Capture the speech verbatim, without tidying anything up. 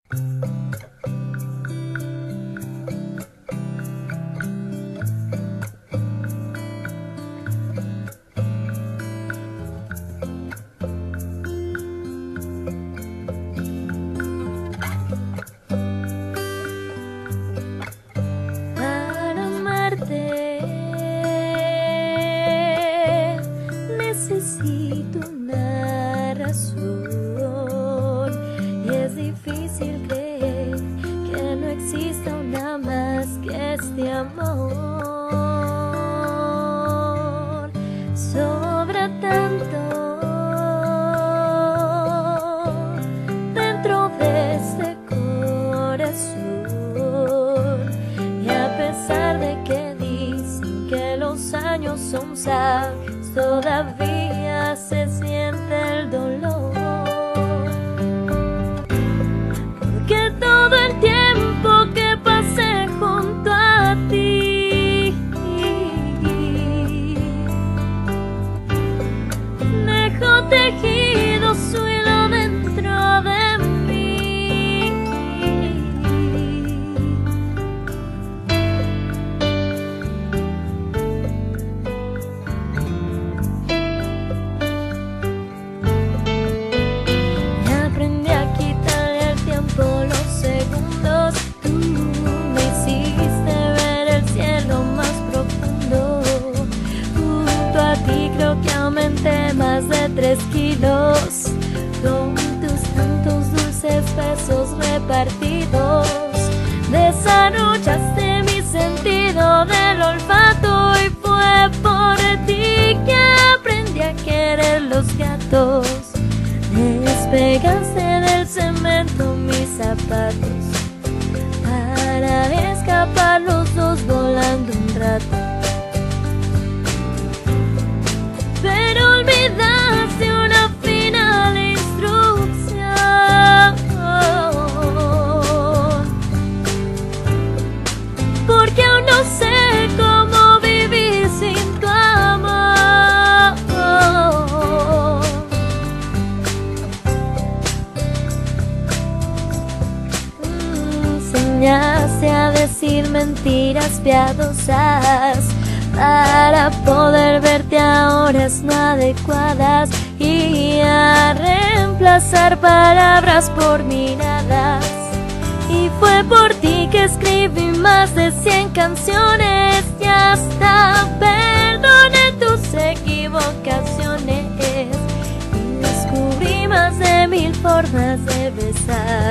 Para amarte necesito una razón, y es difícil creer que no exista una más que este amor. Sobra tanto dentro de este corazón, y a pesar de que dicen que los años son sabios, todavía se siente el dolor. Porque todo el tiempo que pasé junto a ti dejó tejido su hilo dentro de mí. Y aprendí a quitarle al tiempo los segundos. Tú me hiciste ver el cielo más profundo. Junto a ti creo que aumenté más de tres kilos, con tus tantos dulces besos repartidos. Desarrollaste mi sentido del olfato, y fue por ti que aprendí a querer los gatos. Despegaste del cemento mis zapatos para escapar los dos volando un rato. Pero olvidaste una final instrucción, porque aún no sé cómo vivir sin tu amor. Mm, Enseñaste a decir mentiras piadosas para poder verte a horas no adecuadas, y a reemplazar palabras por miradas. Y fue por ti que escribí más de cien canciones, y hasta perdoné tus equivocaciones, y descubrí más de mil formas de besar.